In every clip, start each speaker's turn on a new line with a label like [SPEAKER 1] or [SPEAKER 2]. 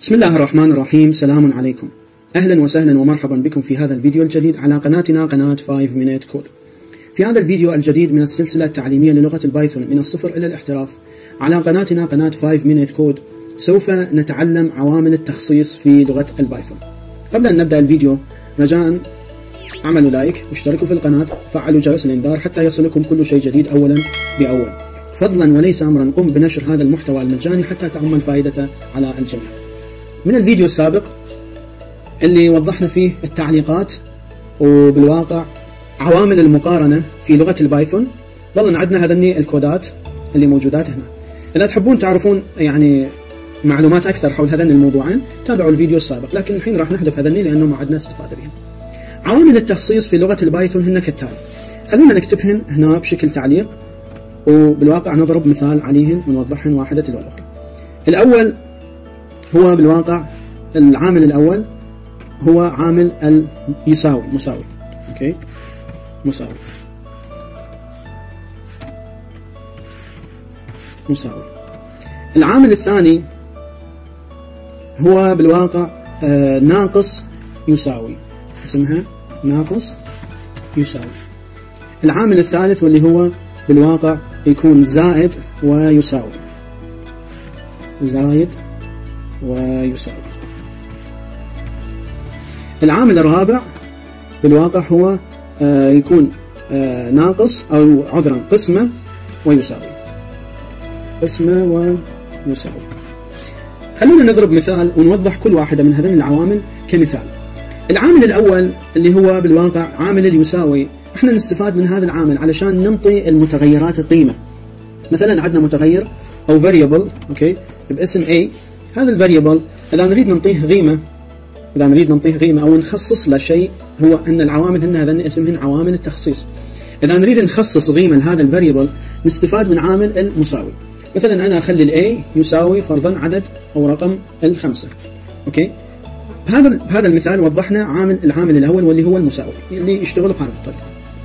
[SPEAKER 1] بسم الله الرحمن الرحيم. سلام عليكم، أهلا وسهلا ومرحبا بكم في هذا الفيديو الجديد على قناتنا قناة 5 Minute Code. في هذا الفيديو الجديد من السلسلة التعليمية للغة البايثون من الصفر إلى الاحتراف على قناتنا قناة 5 Minute Code سوف نتعلم عوامل التخصيص في لغة البايثون. قبل أن نبدأ الفيديو رجاء اعملوا لايك واشتركوا في القناة وفعلوا جرس الإنذار حتى يصلكم كل شيء جديد أولا بأول. فضلا وليس أمرا قم بنشر هذا المحتوى المجاني حتى تعم الفائدة على الجميع. من الفيديو السابق اللي وضحنا فيه التعليقات وبالواقع عوامل المقارنة في لغة البايثون، ظلنا عندنا هذني الكودات اللي موجودات هنا. إذا تحبون تعرفون يعني معلومات أكثر حول هذين الموضوعين تابعوا الفيديو السابق، لكن الحين راح نحذف هذني لأنه ما عندنا استفادة بهم. عوامل التخصيص في لغة البايثون هن كالتالي، خلونا نكتبهن هنا بشكل تعليق وبالواقع نضرب مثال عليهن ونوضحهن واحدة تلو الأخرى. الأول هو بالواقع العامل الأول هو عامل يساوي مساوي. اوكي، مساوي مساوي. العامل الثاني هو بالواقع ناقص يساوي، اسمها ناقص يساوي. العامل الثالث واللي هو بالواقع يكون زائد ويساوي، زائد ويساوي. العامل الرابع بالواقع هو يكون ناقص أو عذرا قسمة ويساوي، قسمة ويساوي. خلونا نضرب مثال ونوضح كل واحدة من هذين العوامل كمثال. العامل الأول اللي هو بالواقع عامل اليساوي، احنا نستفاد من هذا العامل علشان ننطي المتغيرات قيمة. مثلا عندنا متغير أو variable اوكي باسم A، هذا الفاريبل إذا نريد نعطيه قيمة، إذا نريد نعطيه قيمة أو نخصص له شيء، هو أن العوامل هن هذين اسمهن عوامل التخصيص. إذا نريد نخصص قيمة لهذا الفاريبل نستفاد من عامل المساوي. مثلا أنا أخلي الA يساوي فرضا عدد أو رقم 5. أوكي، بهذا المثال وضحنا العامل الأول واللي هو المساوي اللي يشتغل بهذه الطريقة.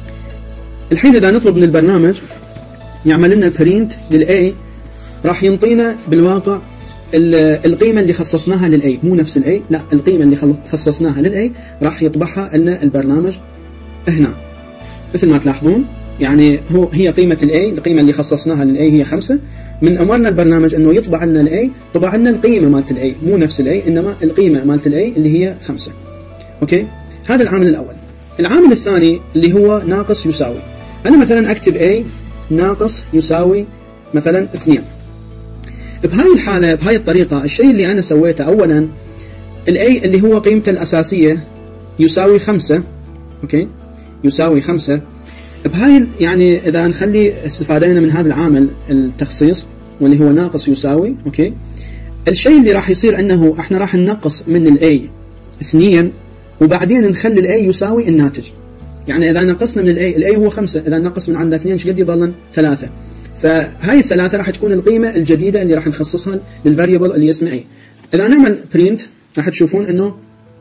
[SPEAKER 1] الحين إذا نطلب من البرنامج يعمل لنا برينت للA، راح ينطينا بالواقع القيمة اللي خصصناها للأي، مو نفس الأي، لا القيمة اللي خصصناها للأي راح يطبعها لنا البرنامج هنا. مثل ما تلاحظون يعني هي قيمة الأي، القيمة اللي خصصناها للأي هي 5. من أمرنا البرنامج أنه يطبع لنا الأي، طبع لنا القيمة مالت الأي، مو نفس الأي إنما القيمة مالت الأي اللي هي 5. أوكي، هذا العامل الأول. العامل الثاني اللي هو ناقص يساوي، أنا مثلا أكتب A ناقص يساوي مثلا 2. بهاي الحالة بهاي الطريقة الشيء اللي أنا سويته أولا الأي اللي هو قيمته الأساسية يساوي 5. أوكي، يساوي 5. بهاي يعني إذا نخلي استفادينا من هذا العامل التخصيص واللي هو ناقص يساوي، أوكي، الشيء اللي راح يصير أنه إحنا راح ننقص من الأي 2 وبعدين نخلي الأي يساوي الناتج. يعني إذا نقصنا من الأي هو 5، إذا نقص من عند 2 ايش قد يضلن 3. فهاي الثلاثة راح تكون القيمة الجديدة اللي راح نخصصها للفاريبل اللي اسمه A. إذا نعمل برينت راح تشوفون إنه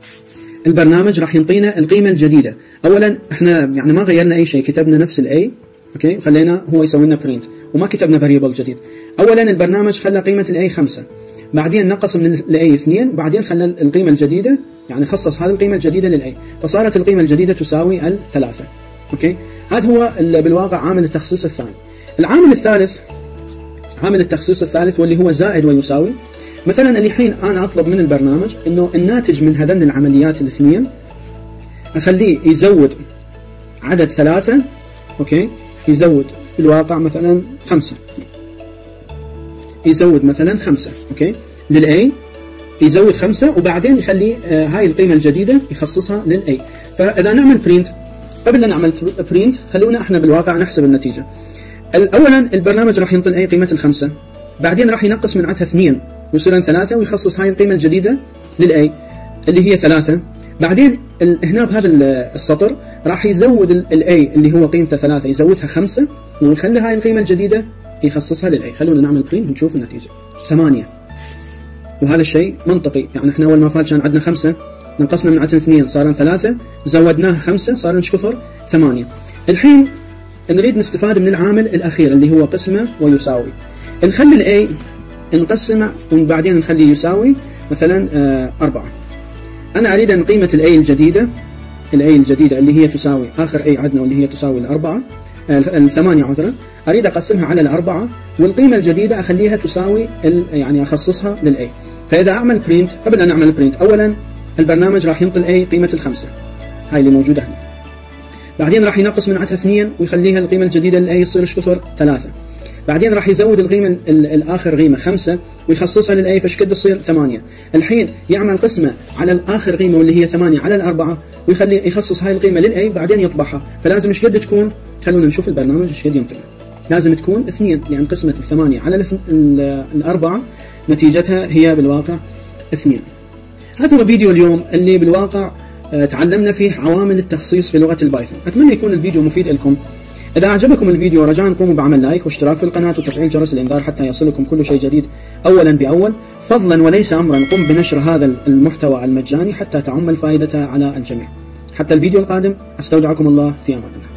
[SPEAKER 1] البرنامج راح ينطينا القيمة الجديدة. أولا إحنا يعني ما غيرنا أي شيء، كتبنا نفس الA أوكي وخلينا هو يسوي لنا برينت وما كتبنا فاريبل جديد. أولا البرنامج خلى قيمة الA 5، بعدين نقص من الA 2 وبعدين خلى القيمة الجديدة يعني خصص هذه القيمة الجديدة للA، فصارت القيمة الجديدة تساوي 3. أوكي، هذا هو بالواقع عامل التخصيص الثاني. العامل الثالث عامل التخصيص الثالث واللي هو زائد ويساوي. مثلا الحين أنا أطلب من البرنامج إنه الناتج من هذين العمليات الاثنين أخليه يزود عدد 3. أوكي، يزود بالواقع مثلا 5، يزود مثلا 5. أوكي، للأي يزود 5 وبعدين يخلي هاي القيمة الجديدة يخصصها للأي. فإذا نعمل برينت، قبل أن نعمل برينت خلونا إحنا بالواقع نحسب النتيجة. اولا البرنامج راح ينطي اي قيمه 5، بعدين راح ينقص من عندها 2 ويصير 3 ويخصص هاي القيمه الجديده للاي اللي هي 3. بعدين هنا بهذا السطر راح يزود الاي اللي هو قيمته 3 يزودها 5 ويخلي هاي القيمه الجديده يخصصها للاي. خلونا نعمل برينت ونشوف النتيجه 8. وهذا الشيء منطقي، يعني احنا اول ما فات كان عندنا 5 نقصنا من عندها 2 صار 3 زودناها 5 صار نشكفر 8. الحين نريد نستفاد من العامل الأخير اللي هو قسمة ويساوي. نخلي الA نقسمه وبعدين نخليه يساوي مثلا 4. أنا أريد أن قيمة الأي الجديدة اللي هي تساوي آخر أي عندنا واللي هي تساوي 8 عذرا، أريد أقسمها على 4 والقيمة الجديدة أخليها تساوي يعني أخصصها للأي. فإذا أعمل برينت، قبل أن أعمل برينت أولا البرنامج راح ينطي الأي قيمة 5 هاي اللي موجودة هنا، بعدين راح ينقص من عندها 2 ويخليها القيمة الجديدة للأي تصير ايش كثر 3، بعدين راح يزود القيمة الآخر قيمة 5 ويخصصها للأي فايش قد تصير 8. الحين يعمل قسمة على الآخر قيمة واللي هي 8 على 4 ويخلي يخصص هاي القيمة للأي بعدين يطبعها، فلازم ايش قد تكون؟ خلونا نشوف البرنامج ايش قد ينطينا. لازم تكون 2، لأن قسمة 8 على 4 نتيجتها هي بالواقع 2. هذا هو فيديو اليوم اللي بالواقع تعلمنا فيه عوامل التخصيص في لغة البايثون. أتمنى يكون الفيديو مفيد لكم. إذا أعجبكم الفيديو رجاء قوموا بعمل لايك واشتراك في القناة وتفعيل جرس الإنذار حتى يصلكم كل شيء جديد أولا بأول. فضلا وليس أمرا قم بنشر هذا المحتوى المجاني حتى تعم الفائدة على الجميع. حتى الفيديو القادم أستودعكم الله في أمان الله.